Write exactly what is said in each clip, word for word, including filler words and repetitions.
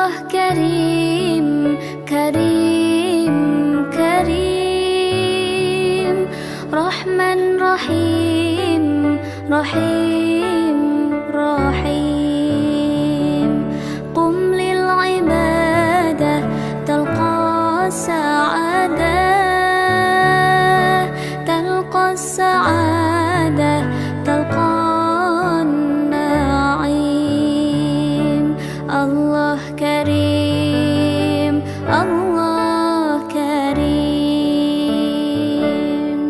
كريم كريم كريم رحمن رحيم رحيم رحيم قم للعبادة تلقى السعادة تلقى السعادة تلقى النعيم الله كريم الله كريم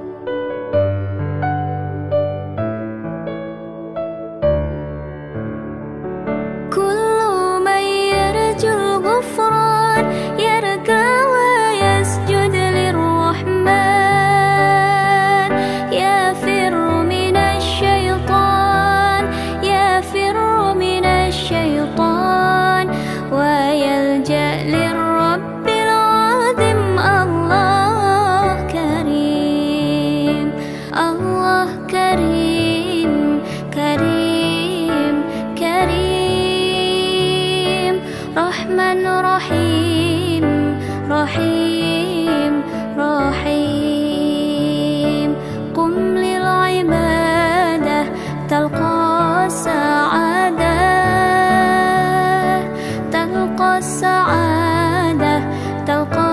كل من يرجو الغفران يركع ويسجد للرحمن يفر من الشيطان يفر من الشيطان ويلجأ للرب العظيم الله كريم الله كريم كريم كريم رحمن رحيم رحيم رحيم قم للعبادة تلقى السعادة تلقى السعادة تلقى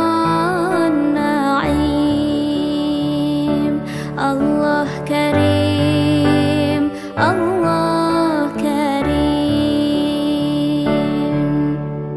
النعيم الله كريم الله كريم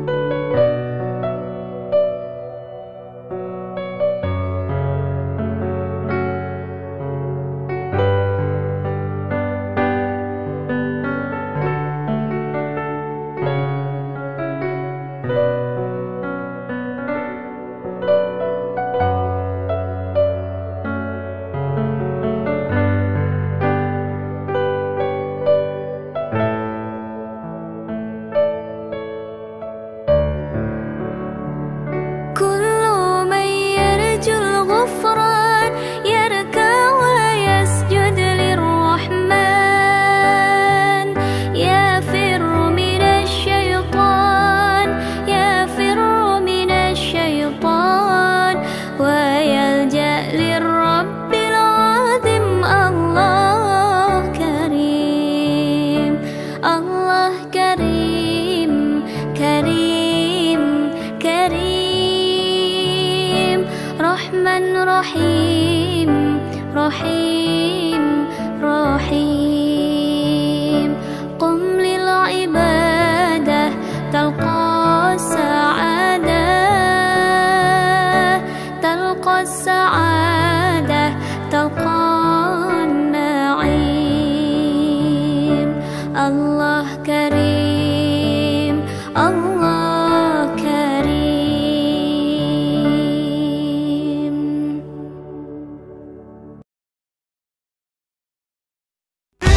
كل من يرجو الغفران يركع ويسجد للرحمن يفر من الشيطان يفر من الشيطان ويلجأ للرب العظيم الله كريم الله كريم كريم كريم رحمن رحيم رحيم رحيم قم للعبادة تلقى السعادة تلقى السعادة تلقى النعيم الله كريم الله كريم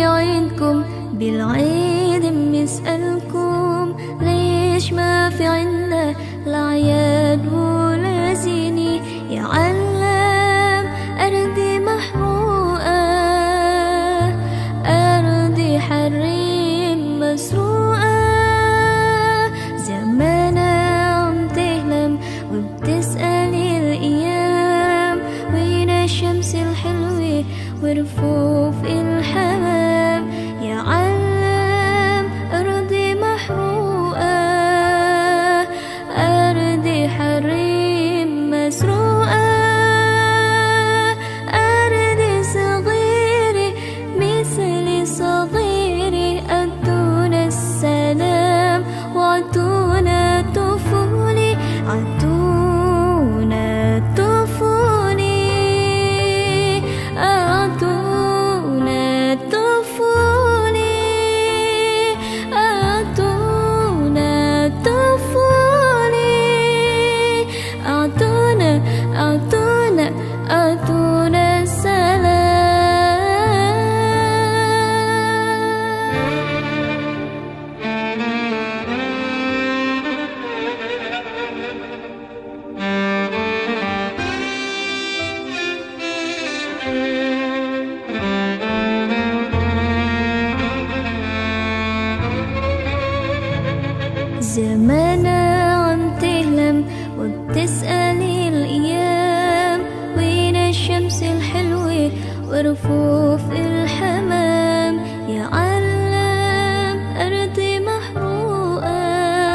في عيدكم بالعيد بنسألكم ليش ما في عنا الأعياد ولا زينة يا علام أرضي محروقة أرضي حريم مسروقة زمانة عم تهلم وبتسألي الأيام وين الشمس الحلوة ورفوف الحمام يا علام أرضي محروقة أرضي حريم مسروقة أرضي صغيرة مثل صغيري أدونا السلام وعطونا طفولي عطونا طفولي أعطونا طفولي أعطونا طفولي أعطونا أعطونا أعطونا السلام زمانة عم تهلم وبتسألي الأيام وين الشمس الحلوة ورفوف الحمام يا علام أرضي محروقة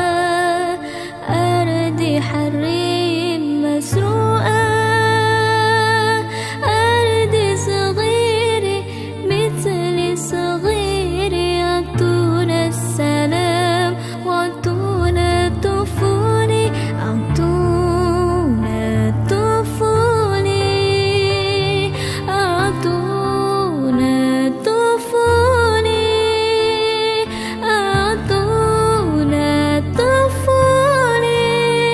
أرضي حريم مسروقة أرضي صغيرة مثل صغيري عطونا السلام وعطونا طفولي عطونا طفولي أعطونا طفولي أعطونا طفولي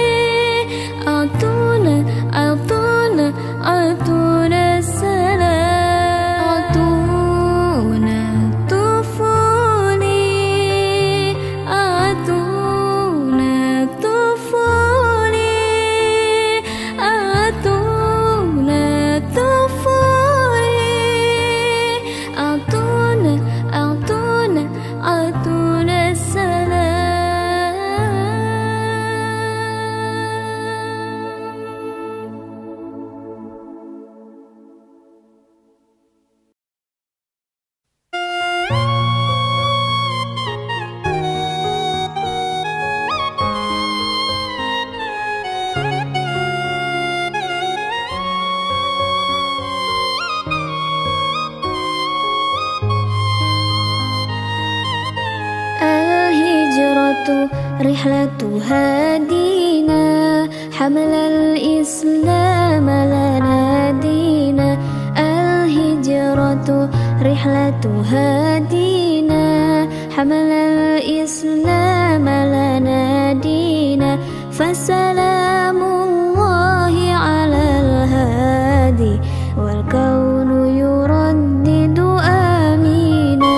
أعطونا أعطونا أعطونا السلام أعطونا طفولي أعطونا طفولي أعطونا طفولي أعطونا أعطونا أعطونا السلام الهجرة رحلة هادينا حمل الإسلام لنا دينا الهجرة رحلة هادينا حمل الإسلام لنا دينا فسلام الله على الهادي والكون يردد آمينا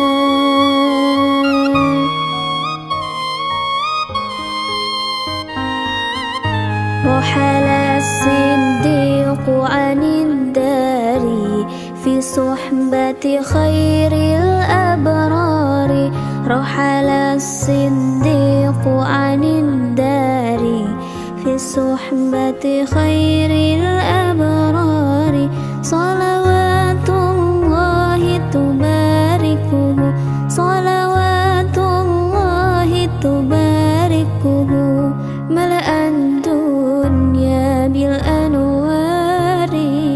رحل الصديق عن الدار في صحبة خير الأبرار رحل الصديق عن الدار في صحبة خير الأبرار صلوات الله تباركه صلوات الله تباركه ملأ الدنيا بالأنوار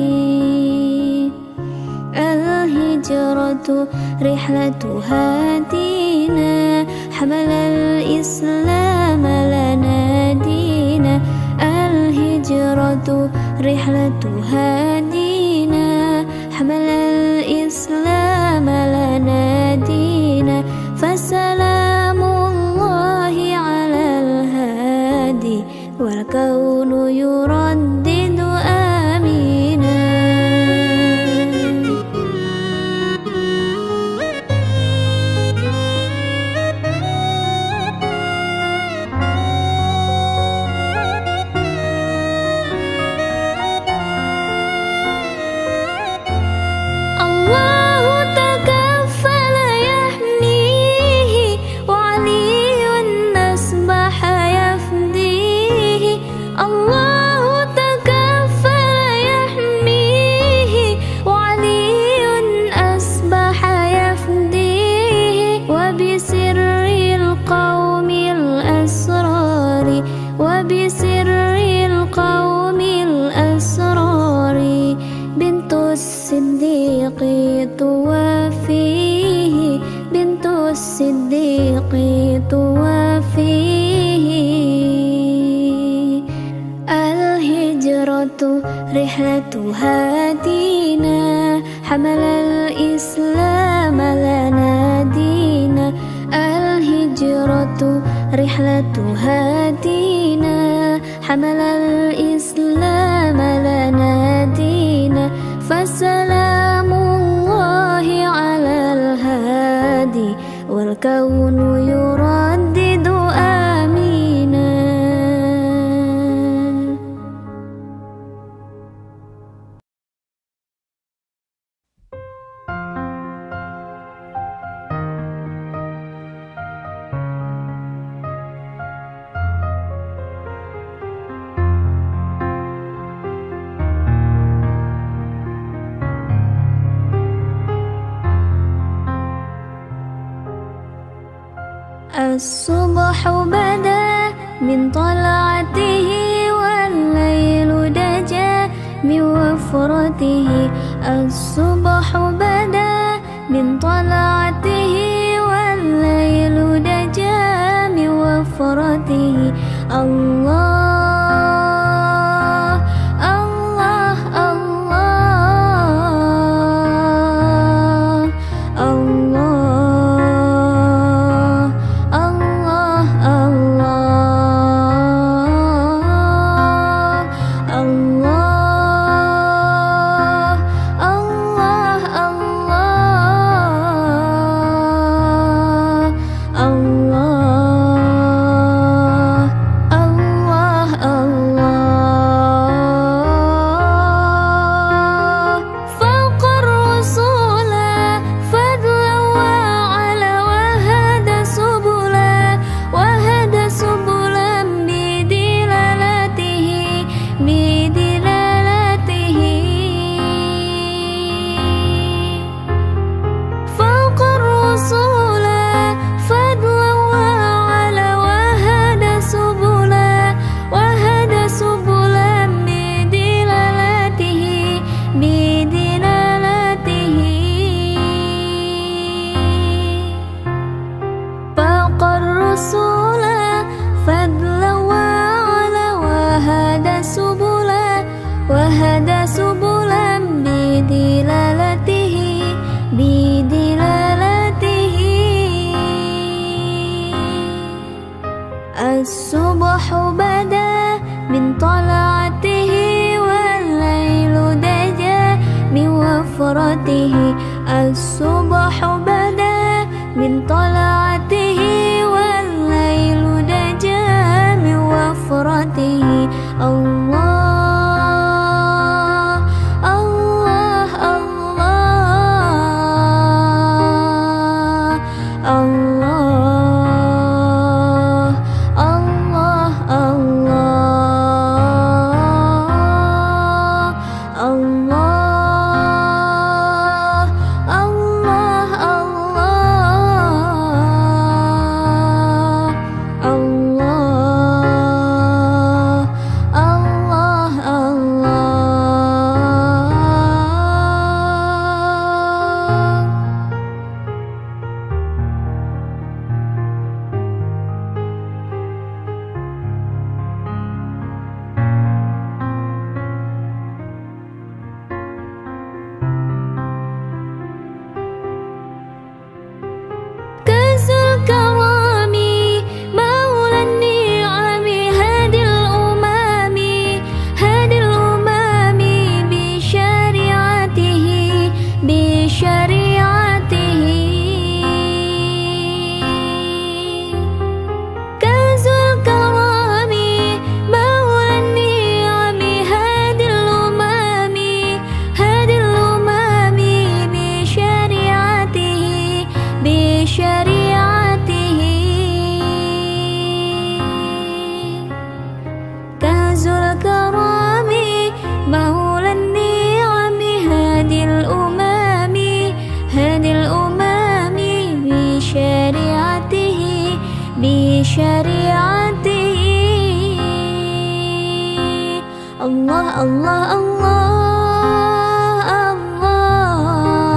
الهجرة رحلة هادينا حمل الإسلام لنا دينا الهجرة رحلة هادينا حمل الإسلام لنا دينا فسلام الله على الهادي والكون يردد آمينا الصديق توافيه بنت الصديق توافيه الهجرة رحلة هادينا حمل الإسلام لنا دينا الهجرة رحلة هادينا حمل الإسلام لنا دينا فسلام الله على الهادي والكون يردد آمينا. الصبح بدا من طلعته والليل دجى من وفرته الصبح بدا من طلعته والليل دجى من وفرته الله الله الله الصبح بدا من طلعته والليل دجى من وفرته الصبح بدا من طلعته والليل دجى من وفرته الله الله الله بشريعته الله الله الله الله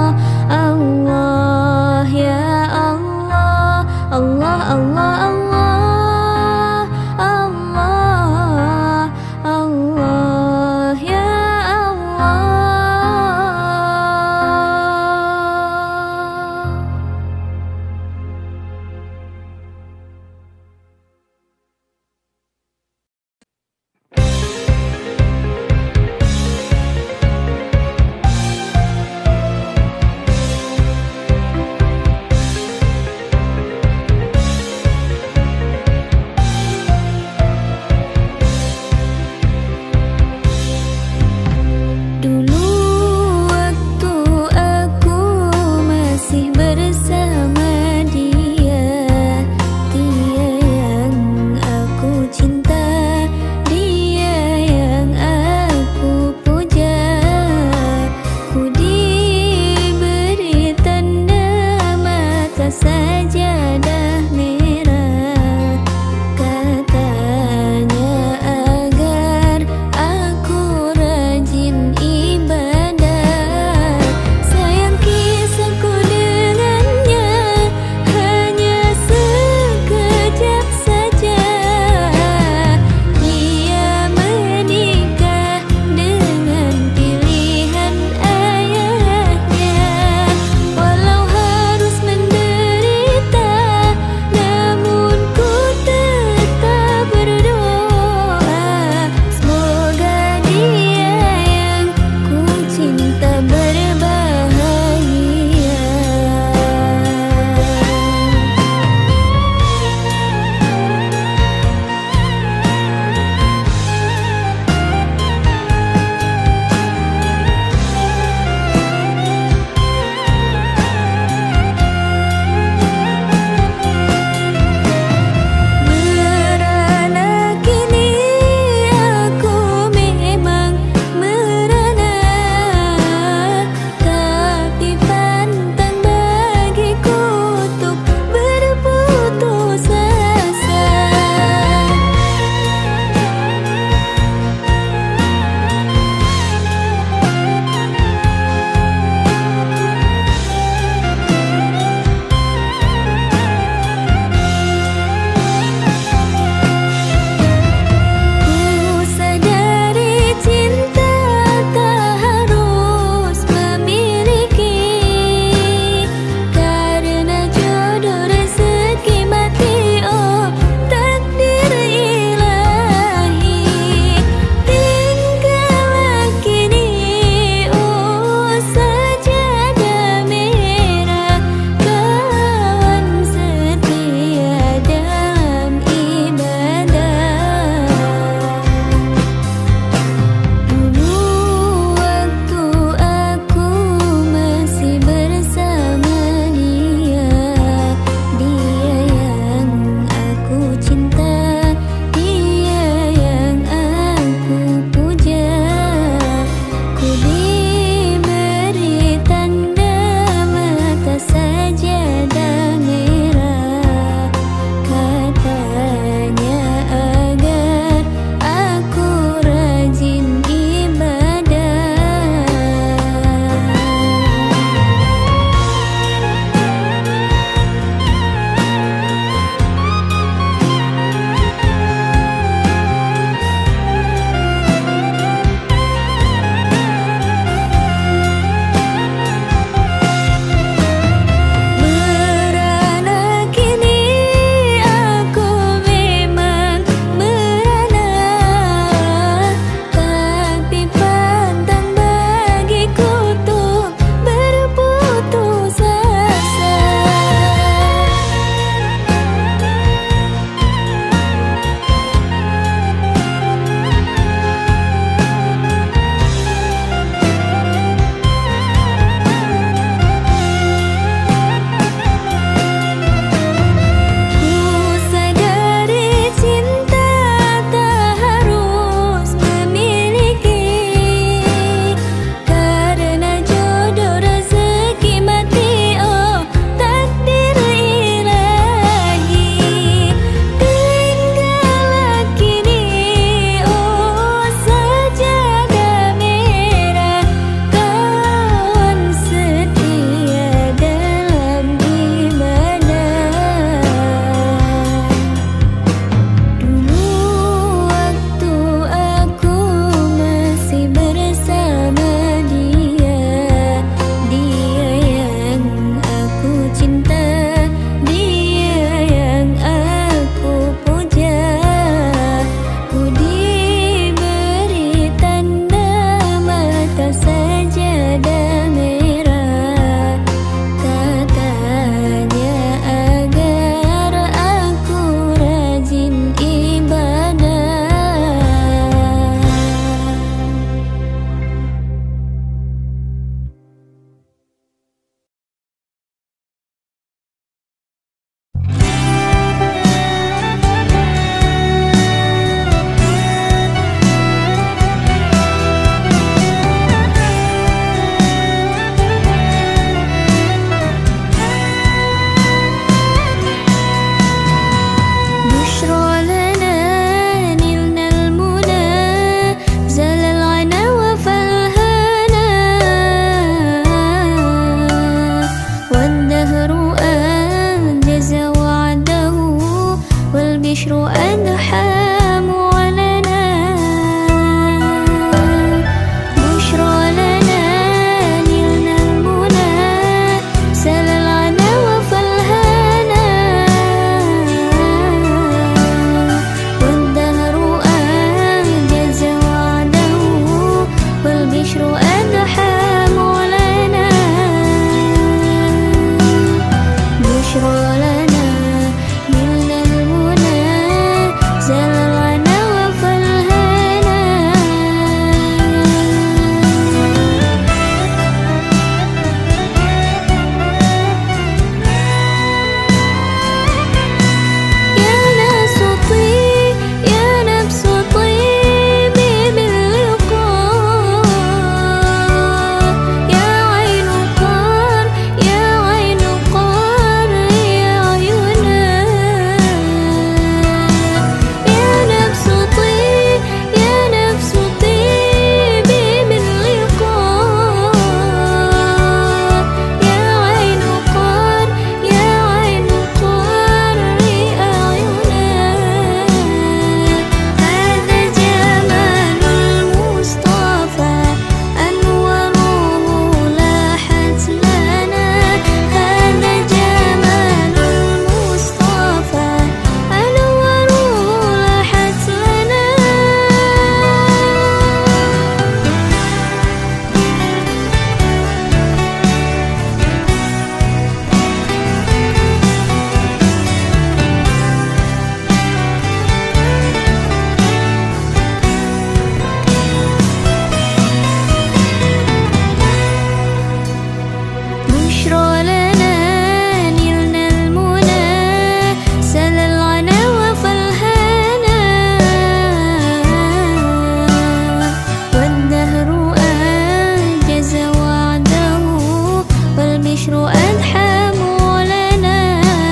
والبشر أدحم لنا.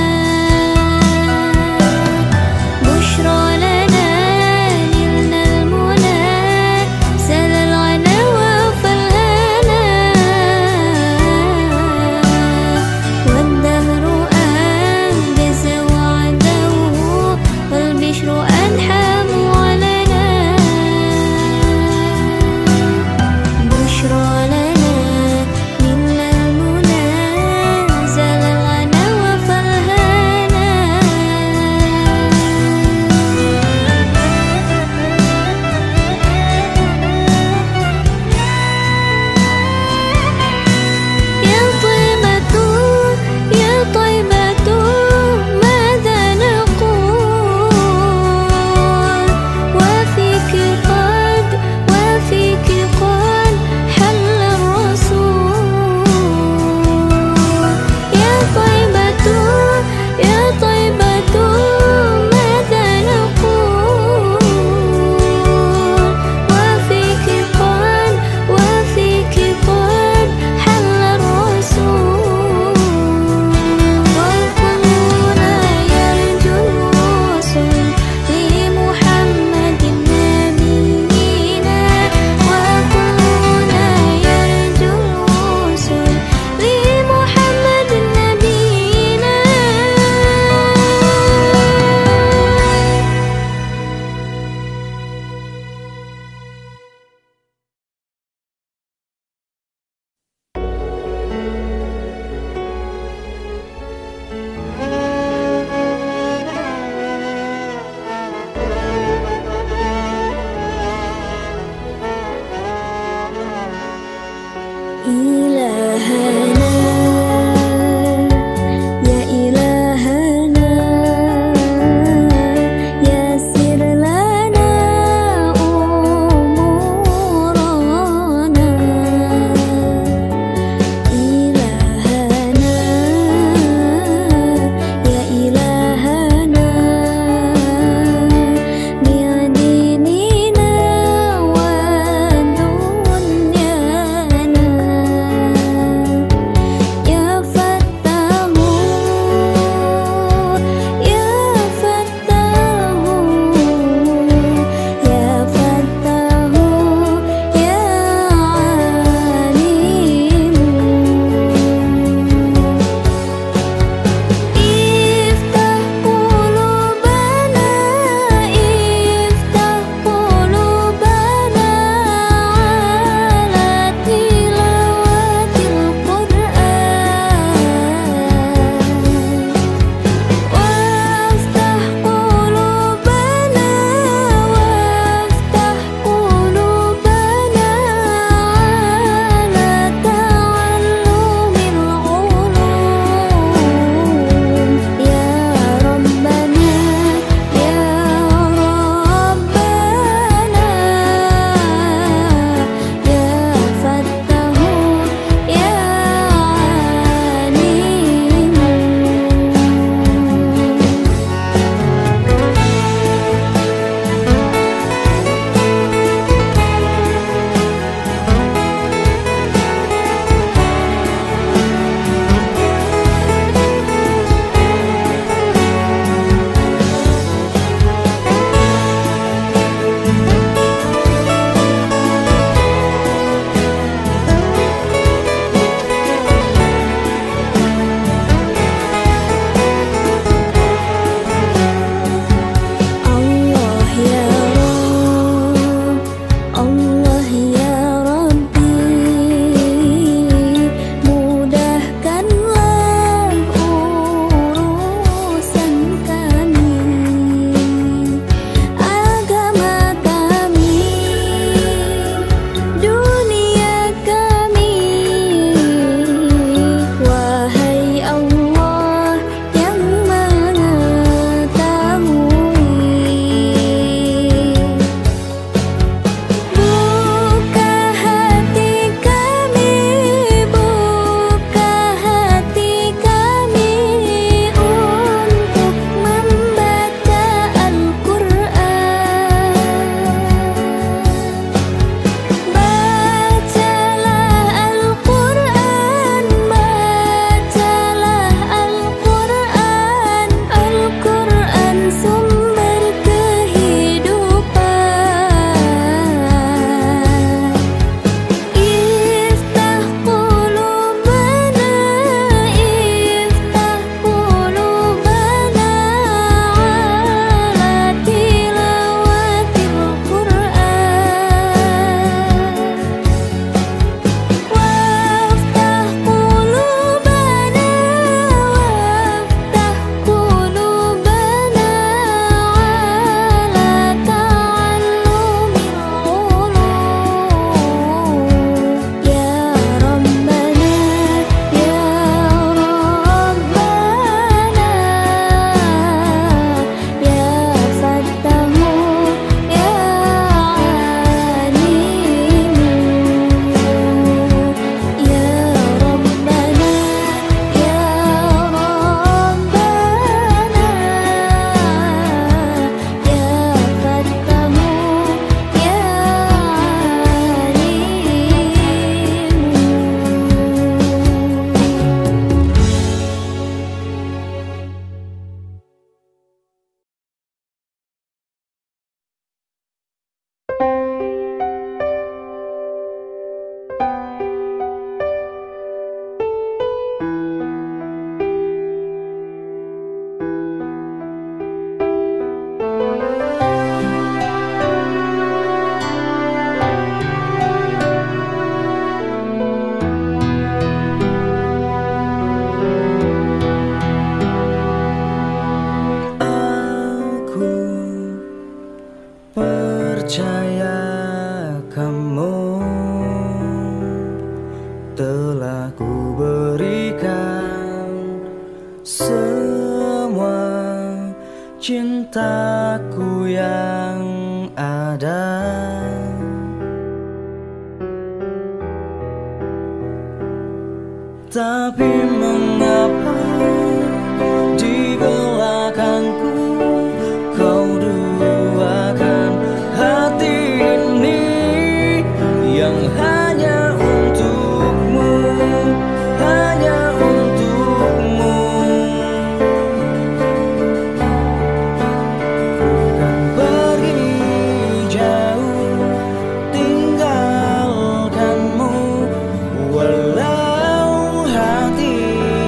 بشرى لنا نلنا المنى سل الغنى وفالهنا. والدهر أنجز وعده والبشر أدحم لنا. بشرى لنا نلنا المنى cintaku yang ada. Tapi mengapa di belakangku kau duakan hati ini yang hanya untukmu, hanya untukmu. Bukan pergi jauh tinggalkanmu, walau hati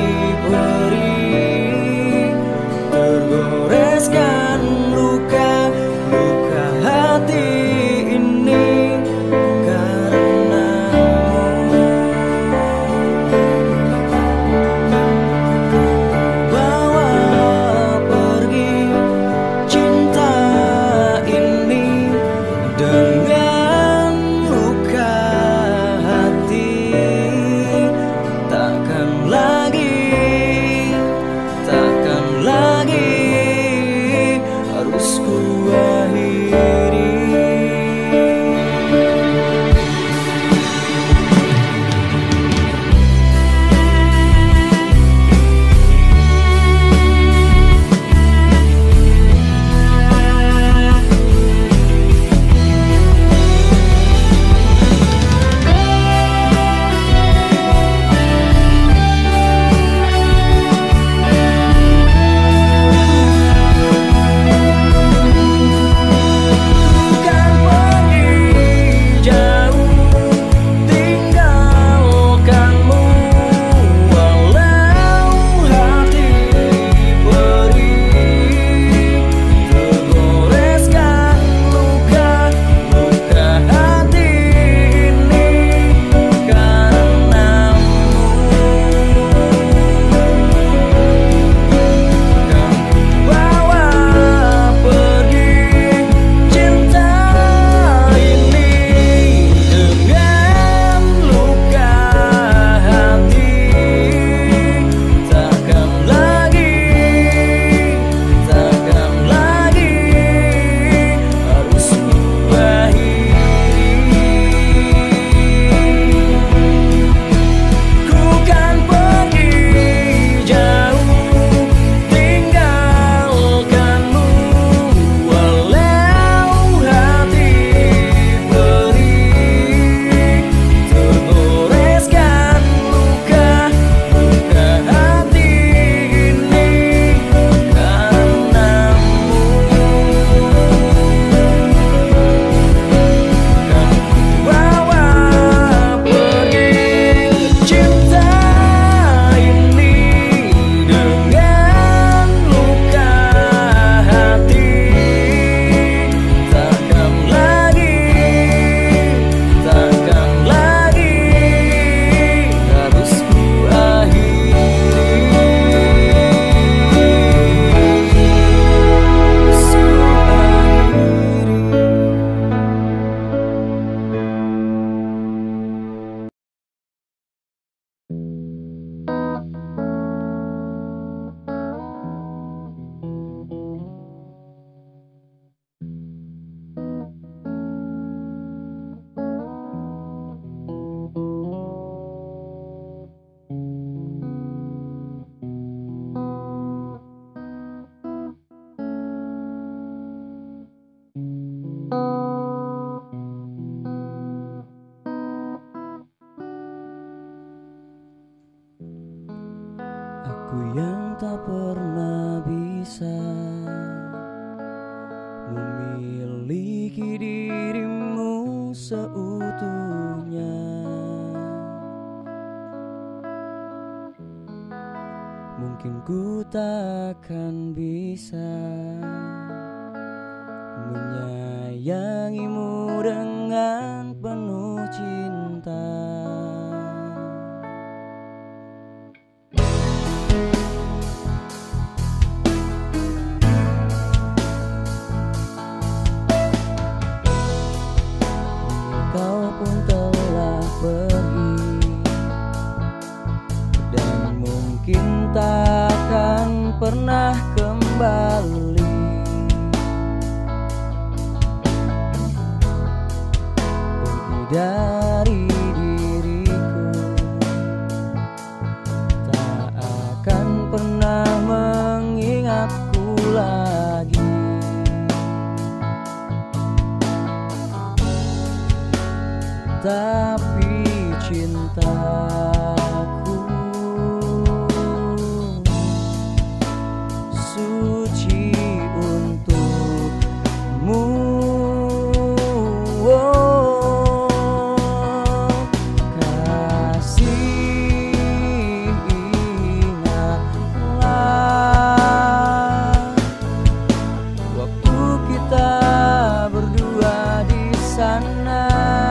perih tergoreskan luka, luka hati ini karenamu. Bawa pergi cinta ini dengan luka hati. Takkan lagi, takkan lagi harus ku akhiri. Bukan pergi jauh tinggalkanmu, walau hati perih tergoreskan luka, luka hati ini karenamu. Kan bawa pergi cinta ini dengan luka hati. Takkan lagi, takkan lagi harus ku akhiri. Ku kan pergi jauh tinggalkanmu, walau hati perih tergoreskan luka, luka hati ini karenamu. Kan bawa pergi cinta ini dengan luka hati. Takkan lagi, takkan lagi harus ku akhiri. Harus ku Aku yang tak pernah bisa memiliki dirimu seutuhnya. Mungkin ku takkan bisa menyayangimu dengan penuh cinta. Kau pun telah pergi dan mungkin takkan pernah kembali. dari diriku, tak akan pernah mengingatku lagi. Tapi cintaku suci untukmu. Oh, kasih, ingatlah waktu kita berdua di sana.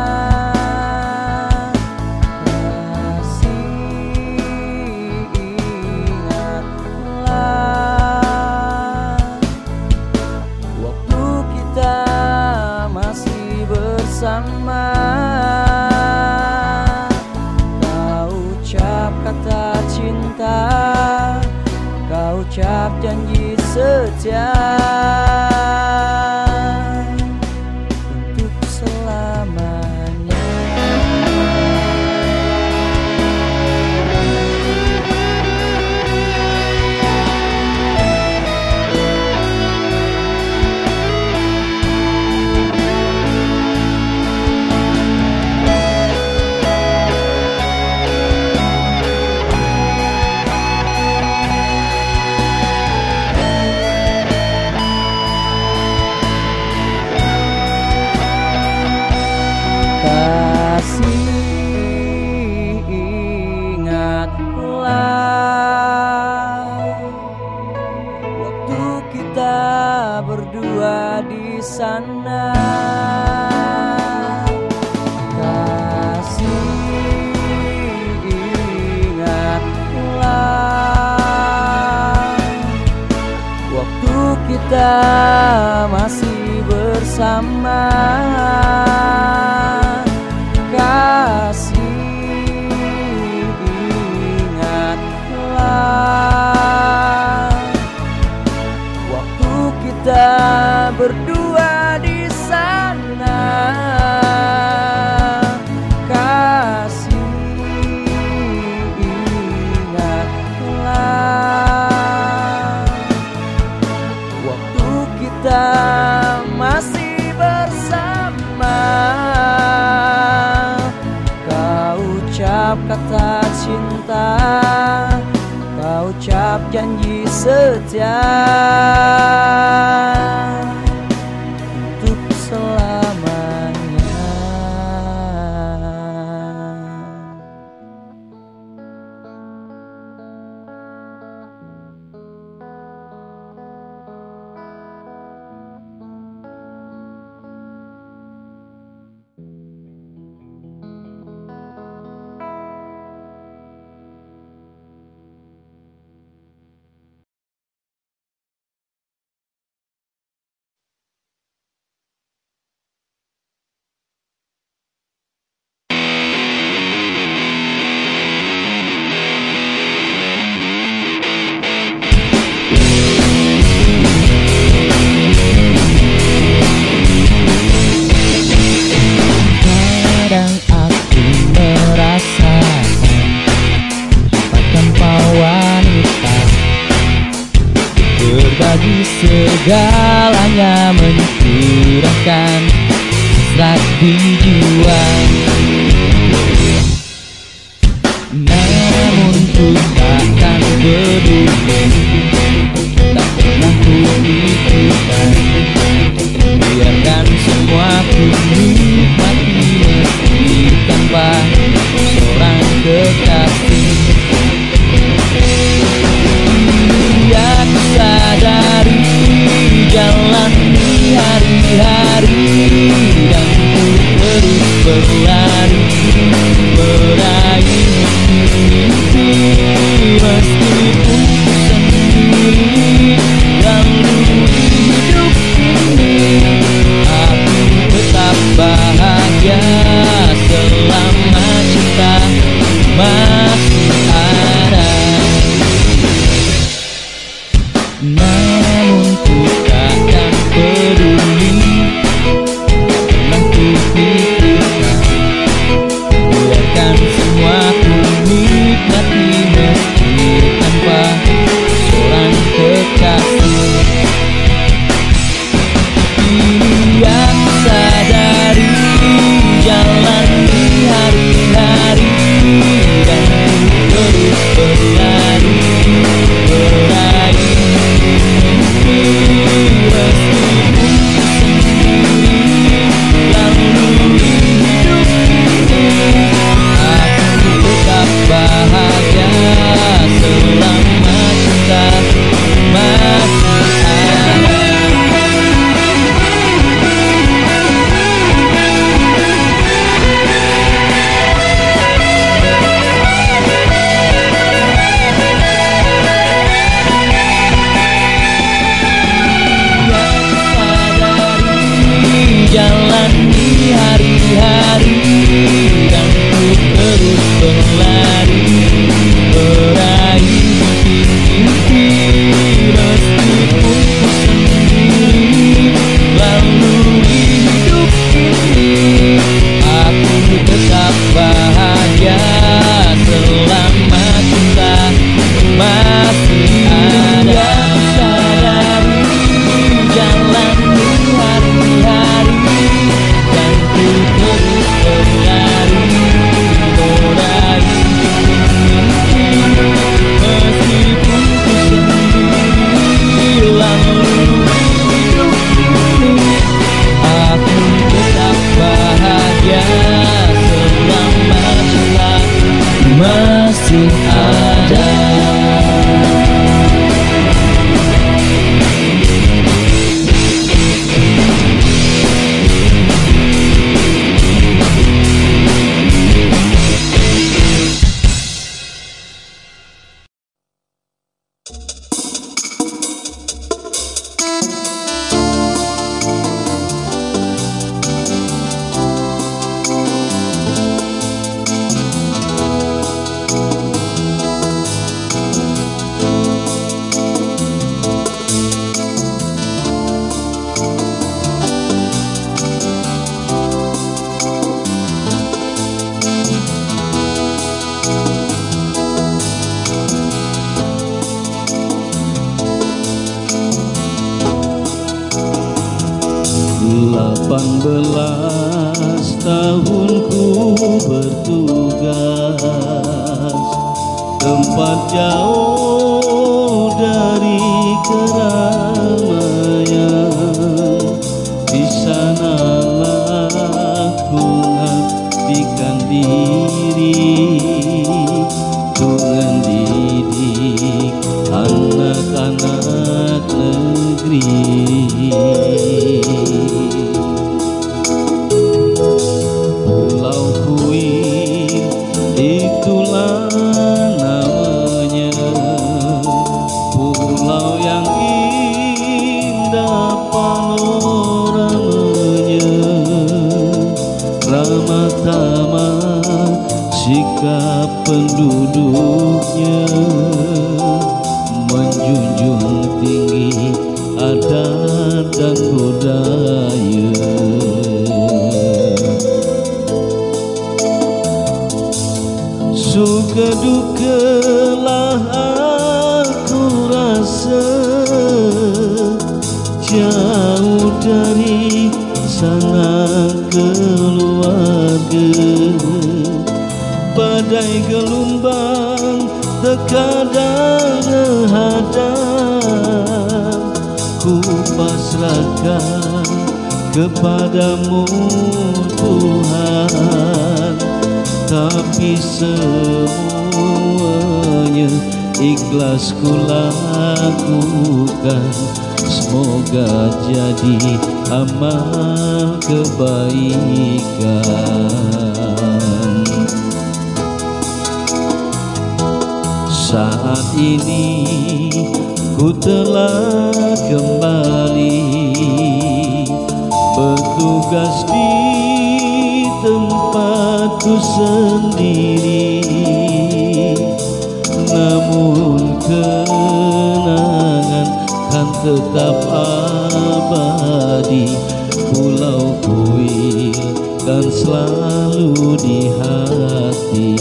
Sama kau ucap kata cinta, kau ucap janji setia untuk selamanya. Berdua di sana, kasih, ingatlah waktu kita masih bersama. Kasih, ingatlah waktu kita berdua di sana. Kasih, ingatlah waktu kita masih bersama. Kau ucap kata cinta, kau ucap janji setia untuk selamanya. Berbagi segalanya, mencurahkan hasrat di jiwa. Namun ku takkan peduli, tak pernah ku pikirkan. Biarkan semua ku nikmati meski tanpa seorang kekasih. Aku sadari jalani hari-hari dan ku terus berlari meraih mimpi, meskipun sendiri dalam hidup ini. Aku tetap Delapan belas tahunku bertugas, tempat jauh dari keramaian. Di sanalah ku ngabdikan diri, ku mendidik anak-anak negeri. Pulau Kuil itulah namanya, pulau yang indah panoramanya, ramah tamah sikap penduduknya, menjunjung tinggi adat dan budaya. Suka dukalah aku rasa, jauh dari sana keluarga. Badai gelombang terkadang menghadang, ku pasrahkan kepadamu Tuhan, tapi semuanya ikhlas ku lakukan. Semoga jadi amal kebaikan. Saat ini ku telah kembali bertugas di tempatku sendiri, namun kenangan kan tetap abadi. Pulau Kuil kan selalu di hati.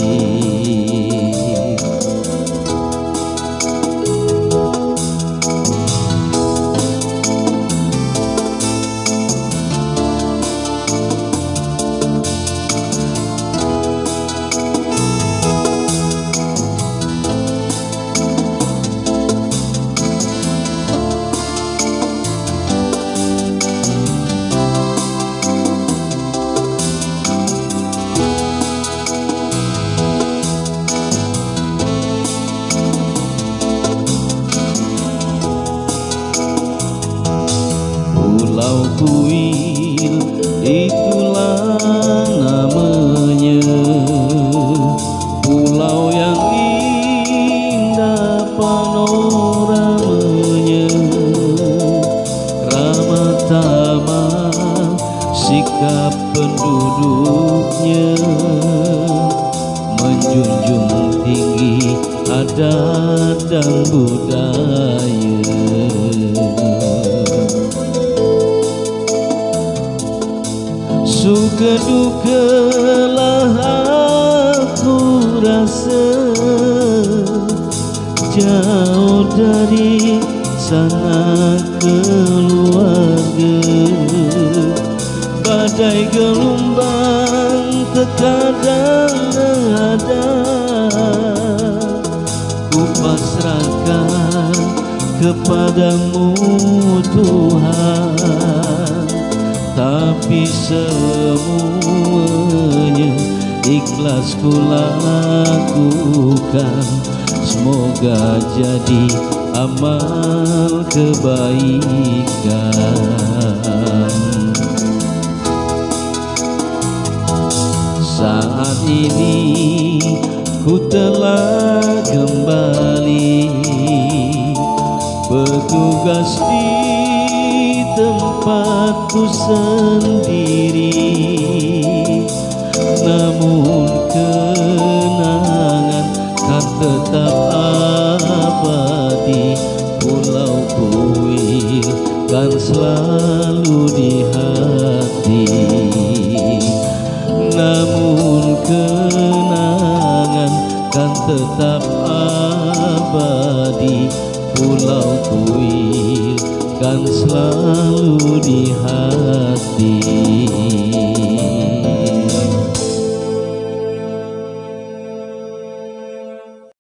Pulau Kuil itulah namanya, pulau yang indah panoramanya, ramah tamah sikap penduduknya, menjunjung tinggi adat dan budaya. Suka dukalah aku rasa, jauh dari sana keluarga. Badai gelombang terkadang ada, ku pasrahkan kepadamu Tuhan, tapi semuanya ikhlas ku lakukan. Semoga jadi amal kebaikan. Saat ini ku telah kembali bertugas di tempatku sendiri, namun kenangan kan tetap abadi. Pulau Kuil kan selalu di hati, namun kenangan kan tetap abadi. Pulau Kuil kan selalu di hati.